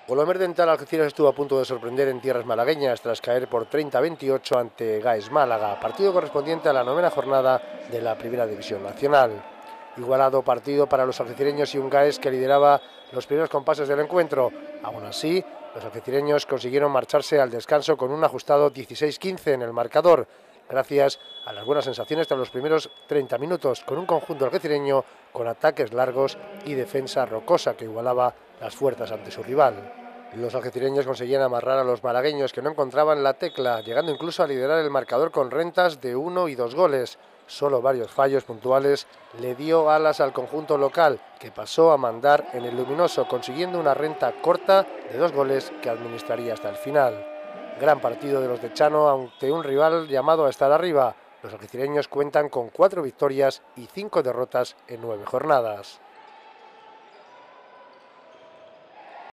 Colomer Dental Algeciras estuvo a punto de sorprender en tierras malagueñas tras caer por 30-28 ante GAES Málaga, partido correspondiente a la 9ª jornada de la Primera División Nacional. Igualado partido para los algecireños y un GAES que lideraba los primeros compases del encuentro. Aún así, los algecireños consiguieron marcharse al descanso con un ajustado 16-15 en el marcador, gracias a las buenas sensaciones tras los primeros 30 minutos, con un conjunto algecireño con ataques largos y defensa rocosa que igualaba las fuerzas ante su rival. Los algecireños conseguían amarrar a los malagueños que no encontraban la tecla, llegando incluso a liderar el marcador con rentas de 1 y 2 goles. Solo varios fallos puntuales le dio alas al conjunto local, que pasó a mandar en el luminoso, consiguiendo una renta corta de 2 goles que administraría hasta el final. Gran partido de los de Chano ante un rival llamado a estar arriba. Los algecireños cuentan con 4 victorias y 5 derrotas en 9 jornadas.